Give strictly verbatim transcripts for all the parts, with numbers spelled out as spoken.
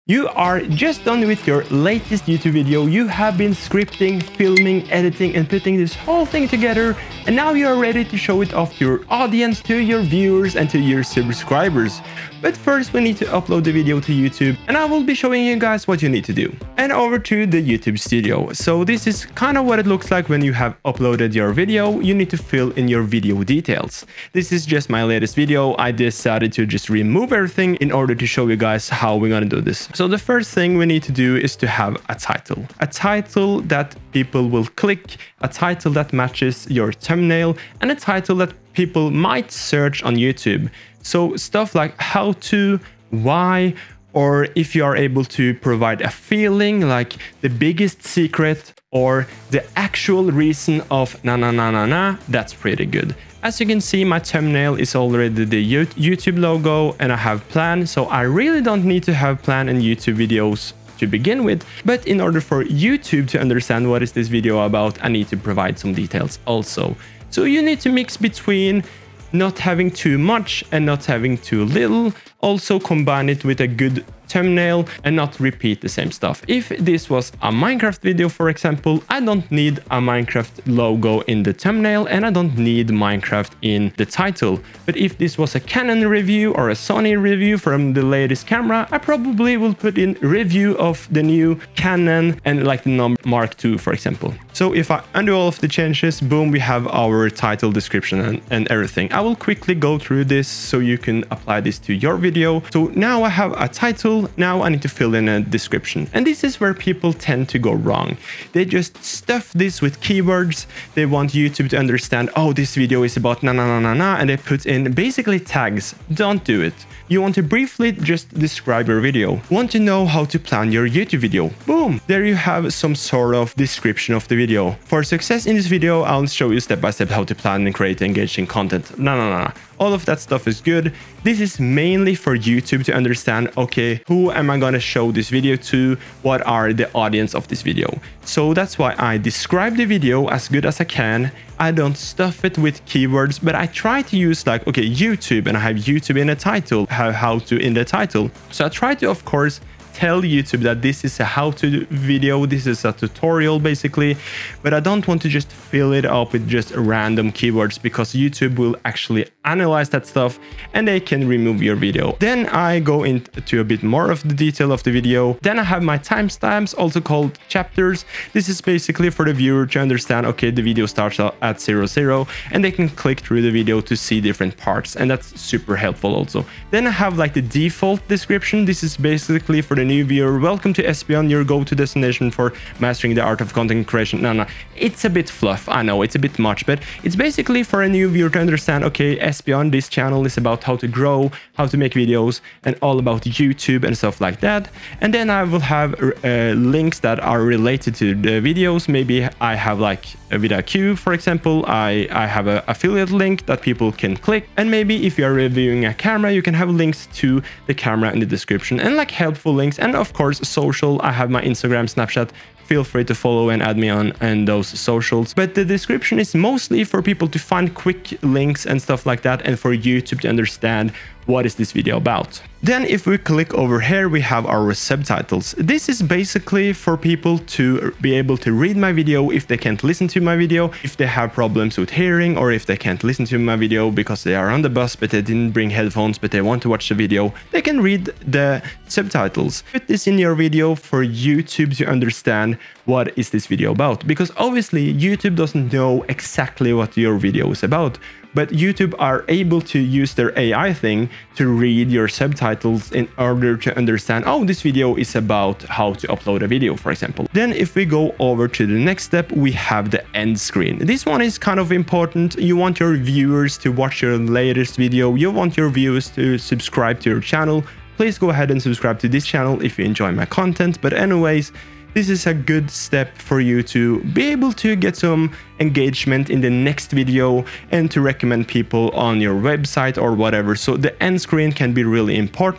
You are just done with your latest YouTube video. You have been scripting, filming, editing, and putting this whole thing together, and now you are ready to show it off to your audience, to your viewers, and to your subscribers. But first we need to upload the video to YouTube, and I will be showing you guys what you need to do. And over to the YouTube studio. So this is kind of what it looks like when you have uploaded your video. You need to fill in your video details. This is just my latest video. I decided to just remove everything in order to show you guys how we're gonna do this. So the first thing we need to do is to have a title. A title that people will click, a title that matches your thumbnail, and a title that people might search on YouTube. So stuff like how to, why, or if you are able to provide a feeling like the biggest secret or the actual reason of na na na na na, that's pretty good. As you can see, my thumbnail is already the YouTube logo and I have plan, so I really don't need to have plan in YouTube videos to begin with. But in order for YouTube to understand what is this video about, I need to provide some details also. So you need to mix between not having too much and not having too little. Also combine it with a good thumbnail and not repeat the same stuff. If this was a Minecraft video, for example, I don't need a Minecraft logo in the thumbnail and I don't need Minecraft in the title. But if this was a Canon review or a Sony review from the latest camera, I probably will put in review of the new Canon and like the number Mark two, for example. So if I undo all of the changes, boom, we have our title, description, and, and everything. I will quickly go through this so you can apply this to your video. So now I have a title. Now I need to fill in a description. And this is where people tend to go wrong. They just stuff this with keywords. They want YouTube to understand, oh, this video is about na na na na na, and they put in basically tags. Don't do it. You want to briefly just describe your video. Want to know how to plan your YouTube video? Boom! There you have some sort of description of the video. For success in this video, I'll show you step by step how to plan and create engaging content. No, no, no, no. All of that stuff is good. This is mainly for YouTube to understand, okay, who am I going to show this video to? What are the audience of this video? So that's why I describe the video as good as I can. I don't stuff it with keywords, but I try to use like, okay, YouTube, and I have YouTube in the title, have how to in the title. So I try to, of course, tell YouTube that this is a how-to video, this is a tutorial basically, but I don't want to just fill it up with just random keywords because YouTube will actually analyze that stuff and they can remove your video. Then I go into a bit more of the detail of the video. Then I have my timestamps, also called chapters. This is basically for the viewer to understand, okay, the video starts at zero zero and they can click through the video to see different parts, and that's super helpful also. Then I have like the default description. This is basically for the new viewer. Welcome to Espeon, your go-to destination for mastering the art of content creation. No, no, it's a bit fluff. I know it's a bit much, but it's basically for a new viewer to understand, okay, Espeon, this channel is about how to grow, how to make videos, and all about YouTube and stuff like that. And then I will have uh, links that are related to the videos. Maybe I have like a video queue, for example. I, I have an affiliate link that people can click. And maybe if you're reviewing a camera, you can have links to the camera in the description and like helpful links. And of course, social, I have my Instagram, Snapchat. Feel free to follow and add me on and those socials. But the description is mostly for people to find quick links and stuff like that, and for YouTube to understand what is this video about. Then if we click over here, we have our subtitles. This is basically for people to be able to read my video if they can't listen to my video, if they have problems with hearing, or if they can't listen to my video because they are on the bus but they didn't bring headphones but they want to watch the video. They can read the subtitles. Put this in your video for YouTube to understand what is this video about, because obviously YouTube doesn't know exactly what your video is about, but YouTube are able to use their A I thing to read your subtitles in order to understand, oh, this video is about how to upload a video, for example. Then if we go over to the next step, we have the end screen. This one is kind of important. You want your viewers to watch your latest video. You want your viewers to subscribe to your channel. Please go ahead and subscribe to this channel if you enjoy my content. But anyways, this is a good step for you to be able to get some engagement in the next video and to recommend people on your website or whatever. So the end screen can be really important.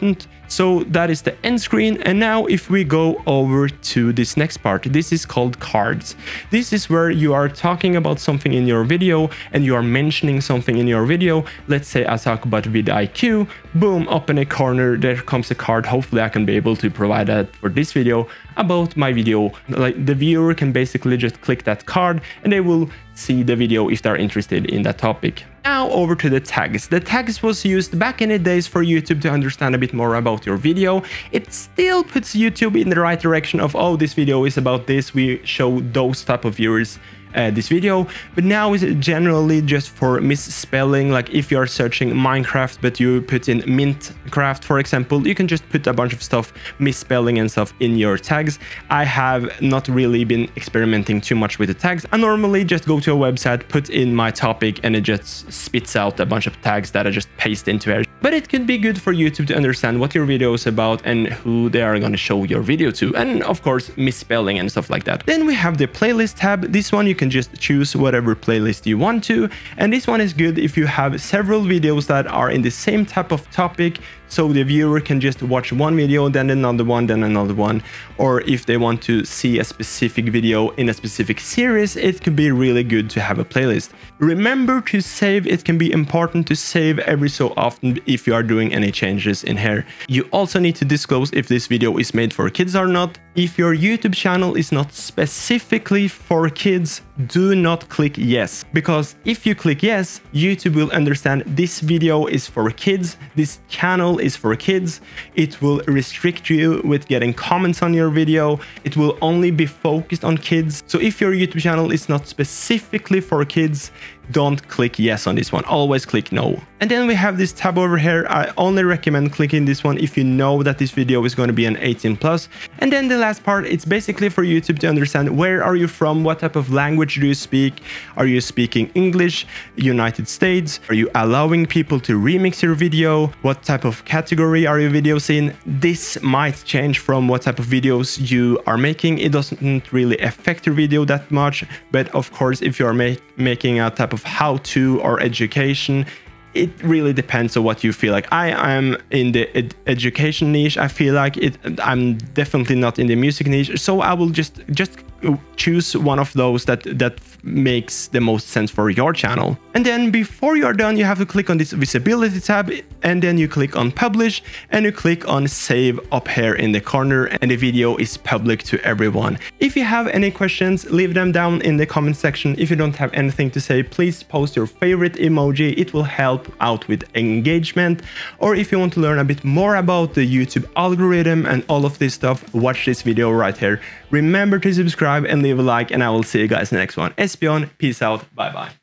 So that is the end screen. And now if we go over to this next part, this is called cards. This is where you are talking about something in your video and you are mentioning something in your video. Let's say I talk about vidIQ, boom, up in a corner there comes a card. Hopefully I can be able to provide that for this video about my video. Like the viewer can basically just click that card and they will see the video if they're interested in that topic. Now over to the tags. The tags was used back in the days for YouTube to understand a bit more about your video. It still puts YouTube in the right direction of, oh, this video is about this, we show those type of viewers Uh, this video, but now is generally just for misspelling. Like if you're searching Minecraft but you put in Mintcraft, for example, you can just put a bunch of stuff, misspelling and stuff in your tags. I have not really been experimenting too much with the tags. I normally just go to a website, put in my topic, and it just spits out a bunch of tags that I just paste into it. But it could be good for YouTube to understand what your video is about and who they are going to show your video to, and of course misspelling and stuff like that. Then we have the playlist tab. This one you can just choose whatever playlist you want to, and this one is good if you have several videos that are in the same type of topic, so the viewer can just watch one video, then another one, then another one. Or if they want to see a specific video in a specific series, it could be really good to have a playlist. Remember to save. It can be important to save every so often if you are doing any changes in here. You also need to disclose if this video is made for kids or not. If your YouTube channel is not specifically for kids, do not click yes, because if you click yes, YouTube will understand this video is for kids, this channel is for kids. It will restrict you with getting comments on your video. It will only be focused on kids. So if your YouTube channel is not specifically for kids, don't click yes on this one. Always click no. And then we have this tab over here. I only recommend clicking this one if you know that this video is going to be an eighteen plus. And then the last part, it's basically for YouTube to understand where are you from, what type of language do you speak, are you speaking English, United States, are you allowing people to remix your video, what type of category are your videos in. This might change from what type of videos you are making. It doesn't really affect your video that much, but of course if you are ma making a type of how-to or education, it really depends on what you feel like. I am in the ed education niche. I feel like it. I'm definitely not in the music niche, so I will just just choose one of those that that makes the most sense for your channel. And then before you're done, you have to click on this visibility tab, and then you click on publish, and you click on save up here in the corner, and the video is public to everyone. If you have any questions, leave them down in the comment section. If you don't have anything to say, please post your favorite emoji. It will help out with engagement. Or if you want to learn a bit more about the YouTube algorithm and all of this stuff, watch this video right here. Remember to subscribe and leave a like, and I will see you guys in the next one. Esbjorn, peace out, bye bye.